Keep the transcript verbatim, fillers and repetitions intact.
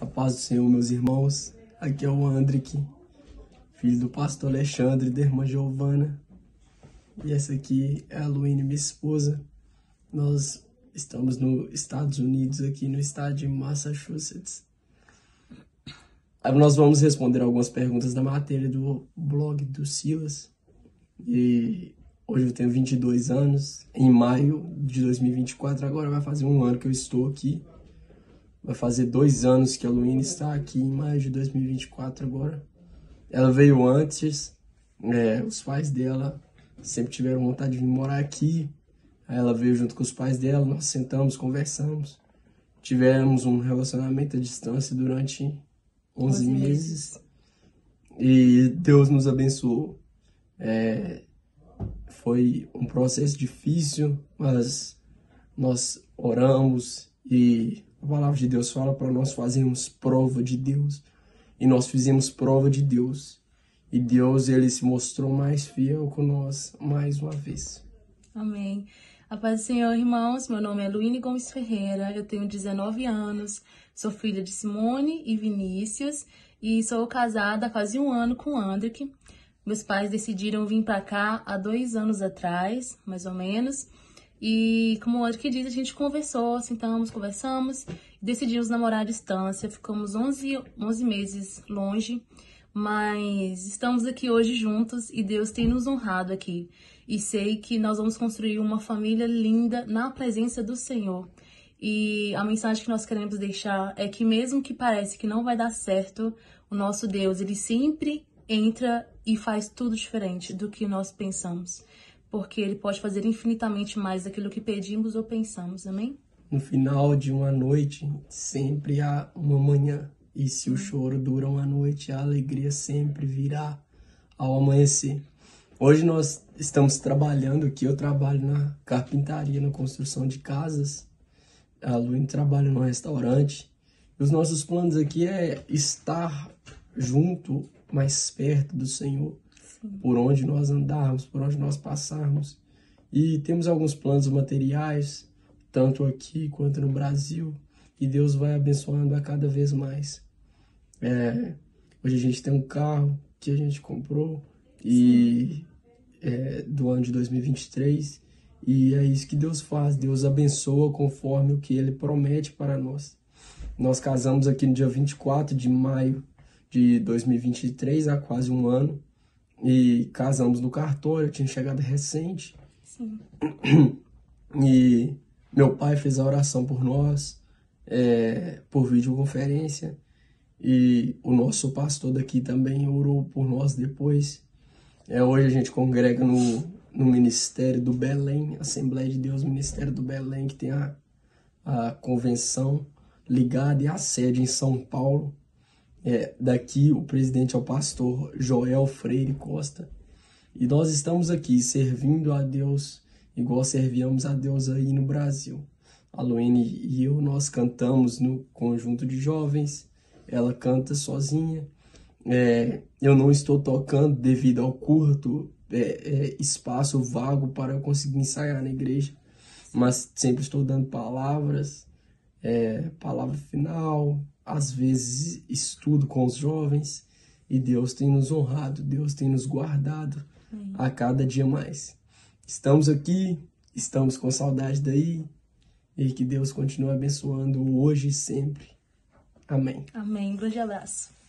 A paz do Senhor, meus irmãos. Aqui é o Andrick, filho do pastor Alexandre e da irmã Giovana. E essa aqui é a Luíne, minha esposa. Nós estamos nos Estados Unidos, aqui no estado de Massachusetts. Nós vamos responder algumas perguntas da matéria do blog do Silas. E hoje eu tenho vinte e dois anos. Em maio de dois mil e vinte e quatro, agora vai fazer um ano que eu estou aqui. Vai fazer dois anos que a Luíne está aqui, em maio de dois mil e vinte e quatro agora. Ela veio antes, é, os pais dela sempre tiveram vontade de vir morar aqui. Aí ela veio junto com os pais dela, nós sentamos, conversamos. Tivemos um relacionamento à distância durante onze meses. E Deus nos abençoou. É, foi um processo difícil, mas nós oramos e a palavra de Deus fala para nós fazermos prova de Deus. E nós fizemos prova de Deus. E Deus, ele se mostrou mais fiel com nós mais uma vez. Amém. A paz do Senhor, irmãos. Meu nome é Luíne Gomes Ferreira. Eu tenho dezenove anos. Sou filha de Simone e Vinícius. E sou casada há quase um ano com o Andrick. Meus pais decidiram vir para cá há dois anos atrás, mais ou menos. E como o Andrick diz, a gente conversou, sentamos, conversamos, decidimos namorar à distância. Ficamos onze, onze meses longe, mas estamos aqui hoje juntos e Deus tem nos honrado aqui. E sei que nós vamos construir uma família linda na presença do Senhor. E a mensagem que nós queremos deixar é que mesmo que parece que não vai dar certo, o nosso Deus, ele sempre entra e faz tudo diferente do que nós pensamos. Porque ele pode fazer infinitamente mais daquilo que pedimos ou pensamos, amém? No final de uma noite, sempre há uma manhã. E se o choro dura uma noite, a alegria sempre virá ao amanhecer. Hoje nós estamos trabalhando aqui, eu trabalho na carpintaria, na construção de casas. A Luíne trabalha no restaurante. E os nossos planos aqui é estar junto, mais perto do Senhor. Por onde nós andarmos, por onde nós passarmos. E temos alguns planos materiais, tanto aqui quanto no Brasil, e Deus vai abençoando a cada vez mais. É, hoje a gente tem um carro que a gente comprou e é, do ano de dois mil e vinte e três, e é isso que Deus faz. Deus abençoa conforme o que Ele promete para nós. Nós casamos aqui no dia vinte e quatro de maio de dois mil e vinte e três, há quase um ano. E casamos no cartório, eu tinha chegado recente. Sim. E meu pai fez a oração por nós, é, por videoconferência. E o nosso pastor daqui também orou por nós depois. É, hoje a gente congrega no, no Ministério do Belém, Assembleia de Deus, Ministério do Belém, que tem a, a convenção ligada e a sede em São Paulo. É, daqui o presidente é o pastor Joel Freire Costa. E nós estamos aqui servindo a Deus igual servíamos a Deus aí no Brasil. A Luíne e eu, nós cantamos no conjunto de jovens. Ela canta sozinha. É, eu não estou tocando devido ao curto é, é, espaço vago para eu conseguir ensaiar na igreja. Mas sempre estou dando palavras, é, palavra final. Às vezes estudo com os jovens e Deus tem nos honrado, Deus tem nos guardado a cada dia mais. Estamos aqui, estamos com saudade daí e que Deus continue abençoando hoje e sempre. Amém. Amém. Grande abraço.